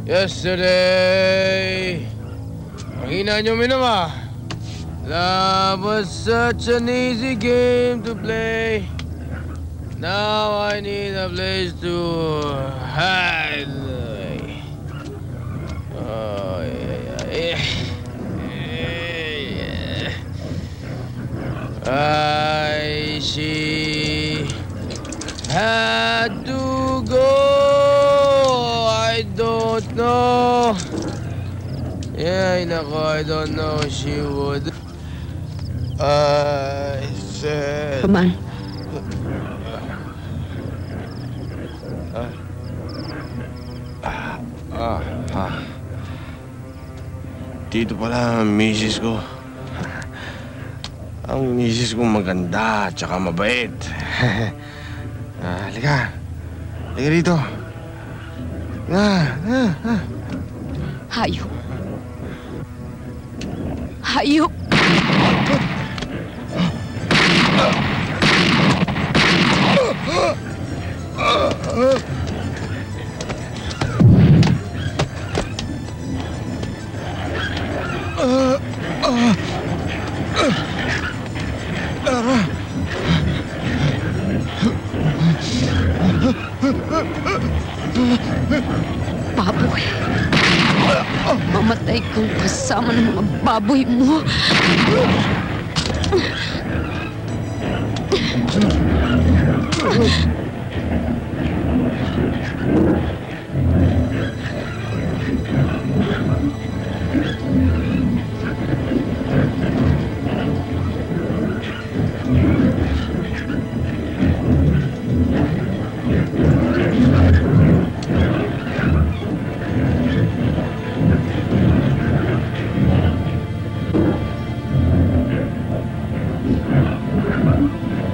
Yesterday, mahina nyo minama. Love was such an easy game to play. Now I need a place to hide. Oh, yeah. She had to go. I don't know. Yeah, I don't know she would. I said... Come on. Dito pala ang misis ko. Ang misis ko maganda at saka mabait. Halika. Halika rito. Hayop. Hayop. Baboy. Mamatay kang kasama ng mga baboy mo.